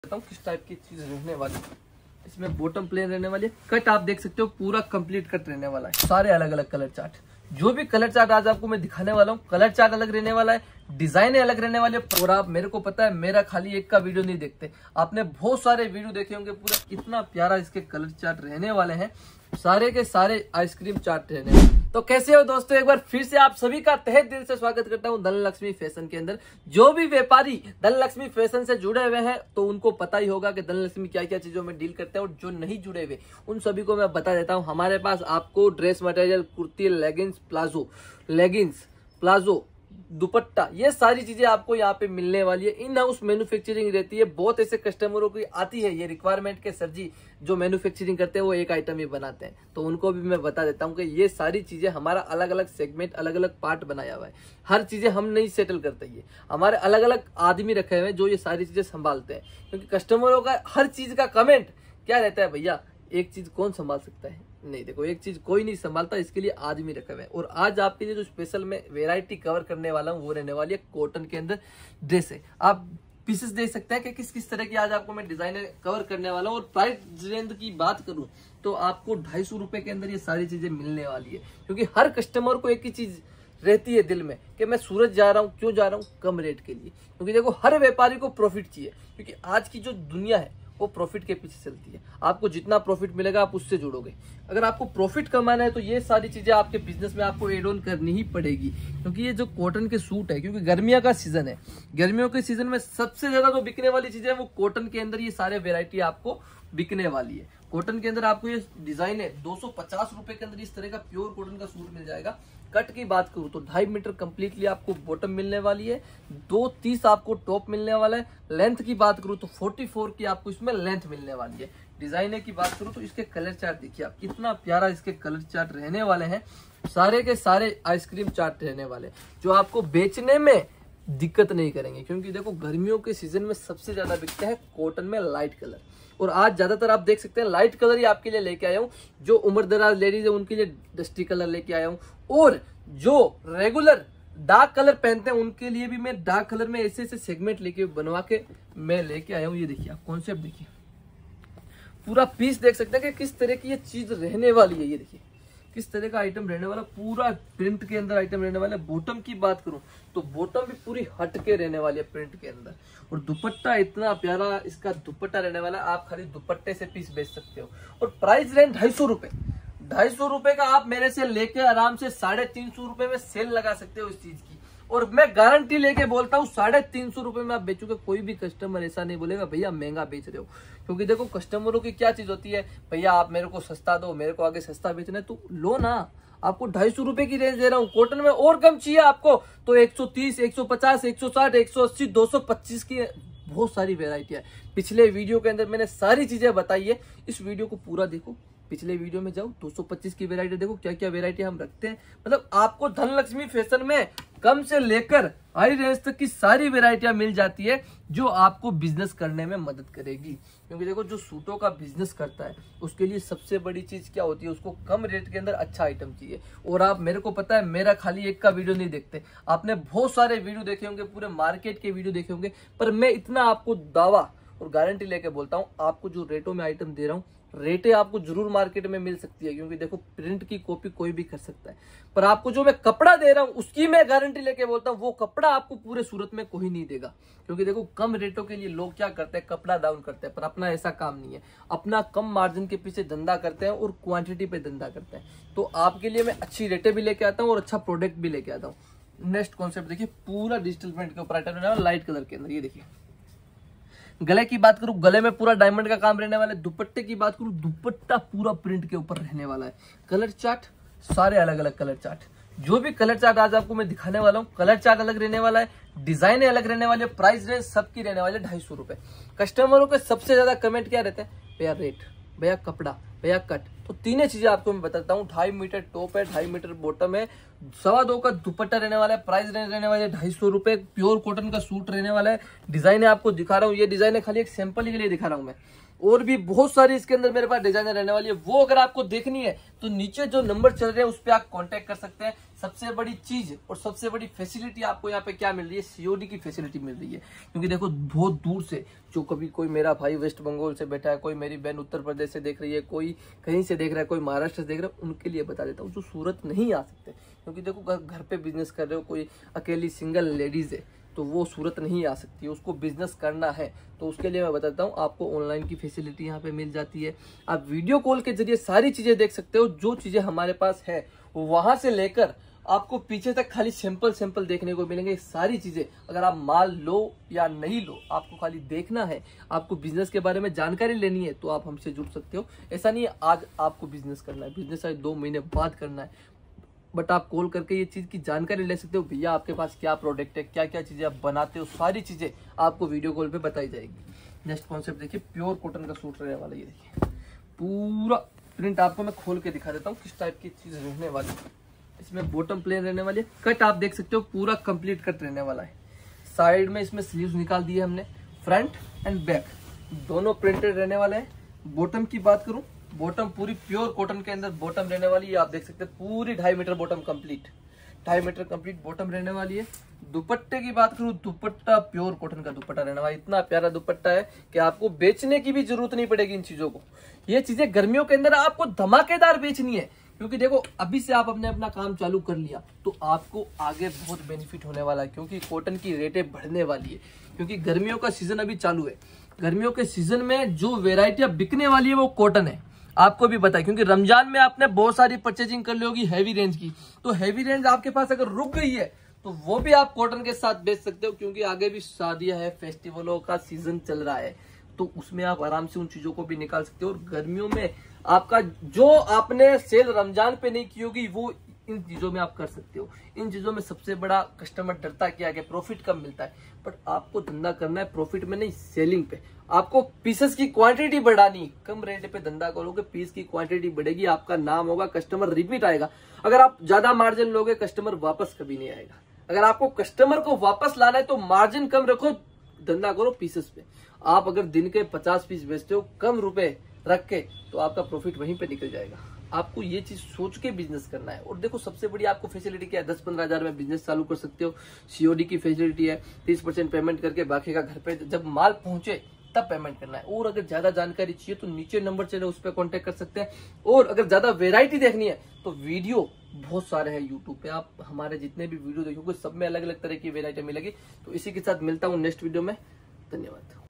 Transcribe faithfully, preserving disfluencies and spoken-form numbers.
हूँ किस टाइप की चीज रहने वाली है। इसमें बॉटम प्लेन रहने वाली है, कट आप देख सकते हो पूरा कंप्लीट कट रहने वाला है, सारे अलग अलग कलर चार्ट। जो भी कलर चार्ट आज आपको मैं दिखाने वाला हूँ, कलर चार्ट अलग रहने वाला है, डिजाइन अलग रहने वाले। और आप मेरे को पता है मेरा खाली एक का वीडियो नहीं देखते, आपने बहुत सारे वीडियो देखे होंगे। पूरा इतना प्यारा इसके कलर चार्ट रहने वाले हैं, सारे के सारे आइसक्रीम चार्ट रहने वाले। तो कैसे हो दोस्तों, एक बार फिर से आप सभी का तहे दिल से स्वागत करता हूं धनलक्ष्मी फैशन के अंदर। जो भी व्यापारी धनलक्ष्मी फैशन से जुड़े हुए हैं तो उनको पता ही होगा कि धनलक्ष्मी क्या क्या चीजों में डील करते हैं, और जो नहीं जुड़े हुए उन सभी को मैं बता देता हूं। हमारे पास आपको dress material, kurti, leggings, palazzo, leggings, palazzo, dupatta, ये सारी चीजें आपको यहाँ पे मिलने वाली है। इन हाउस मैन्युफैक्चरिंग रहती है। बहुत ऐसे कस्टमरों की आती है ये रिक्वायरमेंट के, सर जी जो मैन्युफैक्चरिंग करते हैं वो एक आइटम ही बनाते हैं, तो उनको भी मैं बता देता हूँ कि ये सारी चीजें हमारा अलग अलग सेगमेंट, अलग अलग पार्ट बनाया हुआ है। हर चीजें हम नहीं सेटल करते, ये हमारे अलग अलग आदमी रखे हुए हैं जो ये सारी चीजें संभालते हैं। क्योंकि कस्टमरों का हर चीज का कमेंट क्या रहता है, भैया एक चीज कौन संभाल सकता है? नहीं, देखो एक चीज कोई नहीं संभालता, इसके लिए आदमी रखे हुए हैं। और आज आपके लिए जो स्पेशल मैं वेराइटी कवर करने वाला हूँ वो रहने वाली है कॉटन के अंदर ड्रेस है। आप पीसेस देख सकते हैं कि किस किस तरह की आज आपको मैं डिजाइन कवर करने वाला हूँ। और प्राइस रेंज की बात करूँ तो आपको ढाई सौ रुपए के अंदर ये सारी चीजें मिलने वाली है। क्योंकि हर कस्टमर को एक ही चीज रहती है दिल में कि मैं सूरत जा रहा हूँ, क्यों जा रहा हूँ? कम रेट के लिए। क्योंकि देखो हर व्यापारी को प्रॉफिट चाहिए, क्योंकि आज की जो दुनिया है वो प्रॉफिट के पीछे चलती है। आपको जितना प्रॉफिट मिलेगा आप उससे जुड़ोगे। अगर आपको प्रॉफिट कमाना है तो ये सारी चीजें आपके बिजनेस में आपको एड ऑन करनी ही पड़ेगी। क्योंकि ये जो कॉटन के सूट है, क्योंकि गर्मियों का सीजन है, गर्मियों के सीजन में सबसे ज्यादा जो बिकने वाली चीजें है वो कॉटन के अंदर ये सारे वेरायटी आपको बिकने वाली है। कॉटन के अंदर आपको ये डिजाइन है दो सौ पचास रुपए के अंदर इस तरह का प्योर कॉटन का सूट मिल जाएगा। कट की बात करूं तो ढाई मीटर कंप्लीटली आपको बॉटम मिलने वाली है, दो तीस आपको टॉप मिलने वाला है। लेंथ की बात करूं तो चौवालीस की आपको इसमें लेंथ मिलने वाली है। डिजाइन की बात करूं तो इसके कलर चार्ट देखिए आप, कितना प्यारा इसके कलर चार्ट रहने वाले हैं। सारे के सारे आइसक्रीम चार्ट रहने वाले, जो आपको बेचने में दिक्कत नहीं करेंगे। क्योंकि देखो गर्मियों के सीजन में सबसे ज्यादा बिकता है कॉटन में लाइट कलर, और आज ज्यादातर आप देख सकते हैं लाइट कलर ही आपके लिए लेके आया हूँ। जो उम्र दराज लेडीज है उनके लिए डस्टी कलर लेके आया हूँ, और जो रेगुलर डार्क कलर पहनते हैं उनके लिए भी मैं डार्क कलर में ऐसे ऐसे सेगमेंट लेके बनवा के मैं लेके आया हूँ। ये देखिए आप कॉन्सेप्ट देखिए, पूरा पीस देख सकते हैं कि किस तरह की ये चीज रहने वाली है। ये देखिए किस तरह का आइटम रहने वाला, पूरा प्रिंट के अंदर आइटम रहने वाला है। बॉटम की बात करूं तो बॉटम भी पूरी हट के रहने वाली है प्रिंट के अंदर। और दुपट्टा इतना प्यारा इसका दुपट्टा रहने वाला है, आप खाली दुपट्टे से पीस बेच सकते हो। और प्राइस रेंज ढाई सौ रुपए ढाई सौ रुपए का आप मेरे से लेके आराम से साढ़े तीन सौ रुपए में सेल लगा सकते हो इस चीज की। और मैं गारंटी लेके बोलता हूँ साढ़े तीन सौ रुपए में आप बेचोगे, कोई भी कस्टमर ऐसा नहीं बोलेगा भैया महंगा बेच रहे हो। क्योंकि देखो कस्टमरों की क्या चीज होती है, भैया आप मेरे को सस्ता दो, मेरे को आगे सस्ता बेचना है तो लो ना। आपको ढाई सौ रुपए की रेंज दे रहा हूँ, कॉटन में और कम चाहिए आपको तो एक सौ तीस, एक सौ पचास, एक सौ साठ, एक सौ अस्सी, दो सौ पच्चीस की बहुत सारी वेरायटी है। पिछले वीडियो के अंदर मैंने सारी चीजें बताई है, इस वीडियो को पूरा देखो, पिछले वीडियो में जाओ, दो सौ पच्चीस की वेरायटी देखो क्या क्या वेरायटी हम रखते हैं। मतलब आपको धनलक्ष्मी फैशन में कम से लेकर हाई रेंज तक की सारी वेरायटियां मिल जाती है, जो आपको बिजनेस करने में मदद करेगी। क्योंकि देखो जो सूटों का बिजनेस करता है उसके लिए सबसे बड़ी चीज क्या होती है, उसको कम रेट के अंदर अच्छा आइटम चाहिए। और आप मेरे को पता है मेरा खाली एक का वीडियो नहीं देखते, आपने बहुत सारे वीडियो देखे होंगे, पूरे मार्केट के वीडियो देखे होंगे। पर मैं इतना आपको दावा और गारंटी लेके बोलता हूँ, आपको जो रेटों में आइटम दे रहा हूँ रेटें आपको जरूर मार्केट में मिल सकती है। क्योंकि देखो प्रिंट की कॉपी कोई भी कर सकता है, पर आपको जो मैं कपड़ा दे रहा हूं उसकी मैं गारंटी लेके बोलता हूं वो कपड़ा आपको पूरे सूरत में कोई नहीं देगा। क्योंकि देखो कम रेटों के लिए लोग क्या करते हैं, कपड़ा डाउन करते हैं, पर अपना ऐसा काम नहीं है। अपना कम मार्जिन के पीछे धंधा करते हैं और क्वांटिटी पे धंधा करते हैं। तो आपके लिए मैं अच्छी रेटें भी लेके आता हूँ और अच्छा प्रोडक्ट भी लेके आता हूँ। नेक्स्ट कॉन्सेप्ट देखिए, पूरा डिजिटल प्रिंट के ऊपर आइटम लाइट कलर के अंदर। ये देखिए गले की बात करूं, गले में पूरा डायमंड का काम रहने वाला है। दुपट्टे की बात करूं, दुपट्टा पूरा प्रिंट के ऊपर रहने वाला है। कलर चार्ट सारे अलग अलग कलर चार्ट, जो भी कलर चार्ट आज आपको मैं दिखाने वाला हूं कलर चार्ट अलग रहने वाला है, डिजाइन अलग रहने वाले, प्राइस रेंज सबकी रहने वाले ढाई सौ रुपए। कस्टमरों के सबसे ज्यादा कमेंट क्या रहते हैं, भैया रेट, भैया कपड़ा, भैया कट। तो तीनों चीजें आपको मैं बताता हूँ। ढाई मीटर टॉप है, ढाई मीटर बॉटम है, सवा दो का दुपट्टा रहने वाला है। प्राइस रेंज रहने वाले ढाई सौ रुपए। प्योर कॉटन का सूट रहने वाला है। डिजाइन आपको दिखा रहा हूँ, ये डिजाइन है खाली एक सैंपल के लिए दिखा रहा हूँ मैं। और भी बहुत सारी इसके अंदर मेरे पास डिजाइनर रहने वाली है। वो अगर आपको देखनी है तो नीचे जो नंबर चल रहे हैं उस पर आप कांटेक्ट कर सकते हैं। सबसे बड़ी चीज और सबसे बड़ी फैसिलिटी आपको यहाँ पे क्या मिल रही है, सीओडी की फैसिलिटी मिल रही है। क्योंकि देखो बहुत दूर से, जो कभी कोई मेरा भाई वेस्ट बंगाल से बैठा है, कोई मेरी बहन उत्तर प्रदेश से देख रही है, कोई कहीं से देख रहा है, कोई महाराष्ट्र से देख रहा है, उनके लिए बता देता हूँ जो सूरत नहीं आ सकते। क्योंकि देखो घर पे बिजनेस कर रहे हो, कोई अकेली सिंगल लेडीज है तो वो सूरत नहीं आ सकती है, उसको बिजनेस करना है तो उसके लिए मैं बताता हूँ आपको ऑनलाइन की फैसिलिटी यहाँ पे मिल जाती है। आप वीडियो कॉल के जरिए सारी चीजें देख सकते हो। जो चीजें हमारे पास है वहां से लेकर आपको पीछे तक खाली सैंपल सैंपल देखने को मिलेंगे। सारी चीजें अगर आप माल लो या नहीं लो, आपको खाली देखना है, आपको बिजनेस के बारे में जानकारी लेनी है तो आप हमसे जुड़ सकते हो। ऐसा नहीं है आज आपको बिजनेस करना है, बिजनेस आज दो महीने बाद करना है, बट आप कॉल करके ये चीज की जानकारी ले सकते हो। भैया आपके पास क्या प्रोडक्ट है, क्या क्या चीजें आप बनाते हो, सारी चीजें आपको वीडियो कॉल पे बताई जाएगी। नेक्स्ट कॉन्सेप्ट देखिए, प्योर कॉटन का सूट रहने वाला। ये देखिए पूरा प्रिंट आपको मैं खोल के दिखा देता हूँ किस टाइप की चीज रहने वाली है। इसमें बॉटम प्लेन रहने वाली है, कट आप देख सकते हो पूरा कंप्लीट कट रहने वाला है। साइड में इसमें स्लीव्स निकाल दिए हमने, फ्रंट एंड बैक दोनों प्रिंटेड रहने वाले हैं। बॉटम की बात करूं, बॉटम पूरी प्योर कॉटन के अंदर बॉटम रहने वाली है। आप देख सकते हैं पूरी ढाई मीटर बॉटम कंप्लीट, ढाई मीटर कंप्लीट बॉटम रहने वाली है। दुपट्टे की बात करूं, दुपट्टा प्योर कॉटन का दुपट्टा रहने वाला, इतना प्यारा दुपट्टा है कि आपको बेचने की भी जरूरत नहीं पड़ेगी इन चीजों को। ये चीजें गर्मियों के अंदर आपको धमाकेदार बेचनी है। क्योंकि देखो अभी से आप अपने अपना काम चालू कर लिया तो आपको आगे बहुत बेनिफिट होने वाला है। क्योंकि कॉटन की रेटें बढ़ने वाली है, क्योंकि गर्मियों का सीजन अभी चालू है। गर्मियों के सीजन में जो वेराइटियां बिकने वाली है वो कॉटन है, आपको भी पता है। क्योंकि रमजान में आपने बहुत सारी परचेजिंग कर ली होगी हैवी रेंज की, तो हैवी रेंज आपके पास अगर रुक गई है तो वो भी आप कॉटन के साथ बेच सकते हो। क्योंकि आगे भी शादियां है, फेस्टिवलों का सीजन चल रहा है, तो उसमें आप आराम से उन चीजों को भी निकाल सकते हो। और गर्मियों में आपका जो आपने सेल रमजान पे नहीं की होगी वो इन चीजों में आप कर सकते हो। इन चीजों में सबसे बड़ा कस्टमर डरता क्या है कि प्रॉफिट कम मिलता है, बट आपको धंधा करना है प्रॉफिट में नहीं, सेलिंग पे। आपको पीसेस की क्वांटिटी बढ़ानी, कम रेट पे धंधा करोगे, पीस की क्वांटिटी बढ़ेगी, आपका नाम होगा, कस्टमर रिपीट आएगा। अगर आप ज्यादा मार्जिन लोगे कस्टमर वापस कभी नहीं आएगा। अगर आपको कस्टमर को वापस लाना है तो मार्जिन कम रखो, धंधा करो पीसेस पे। आप अगर दिन के पचास पीस बेचते हो कम रुपए रख के, तो आपका प्रॉफिट वहीं पे निकल जाएगा। आपको ये चीज सोच के बिजनेस करना है। और देखो सबसे बड़ी आपको फैसिलिटी क्या है, दस पंद्रह हजार में बिजनेस चालू कर सकते हो। सीओडी की फैसिलिटी है, तीस परसेंट पेमेंट करके बाकी का घर पे जब माल पहुंचे तब पेमेंट करना है। और अगर ज्यादा जानकारी चाहिए तो नीचे नंबर चले उस पर कॉन्टेक्ट कर सकते हैं। और अगर ज्यादा वेराइटी देखनी है तो वीडियो बहुत सारे हैं यूट्यूब पे, आप हमारे जितने भी वीडियो देखोगे सब में अलग अलग तरह की वेराइटी मिलेगी। तो इसी के साथ मिलता हूँ नेक्स्ट वीडियो में। धन्यवाद।